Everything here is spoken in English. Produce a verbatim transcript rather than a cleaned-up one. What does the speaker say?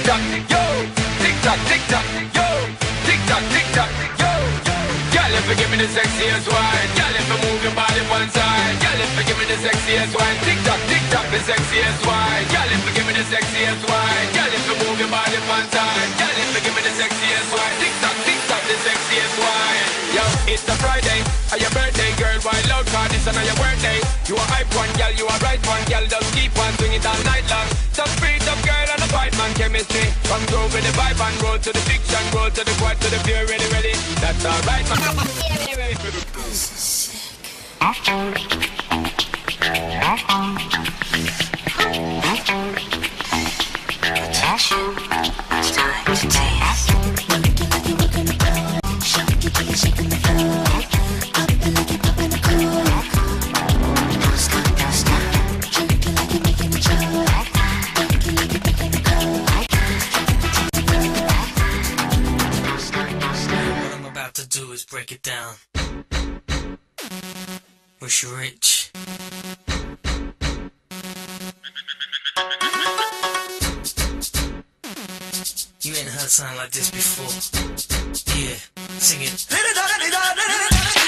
tock, yo. Tick tock, tick tock, yo. Tick tock, tick tock, yo. Girl, if you give me the sexiest wine, girl, if you move your body one side, girl, if you give me the sexiest wine, tick tock, tick tock, the sexiest wine, girl, if you give me the sexiest wine, girl, if you move your body one side, girl, if you give me the sexiest wine, tick tock, tick tock, the sexiest wine. Yo, it's a Friday, or your birthday, girl, wild out, cause it's another birthday. You a hype one, girl, you a right one, girl, just keep on swing it all night long. Just breathe up, girl, and a fight man chemistry. Come through with the vibe and roll to the fiction, roll to the quad, to the pure, ready, ready. That's alright, man. This is sick. Attention, it's time to taste. Working like you're working the floor. Shake it, shake it, shaking the floor. Up and like you're popping the cool. Don't stop, don't stop. Drinking like you're making a joke. Working like you're breaking the code. Don't stop, don't stop. What I'm about to do is break it down. Wish you rich. You ain't heard something like this before. Yeah, sing it.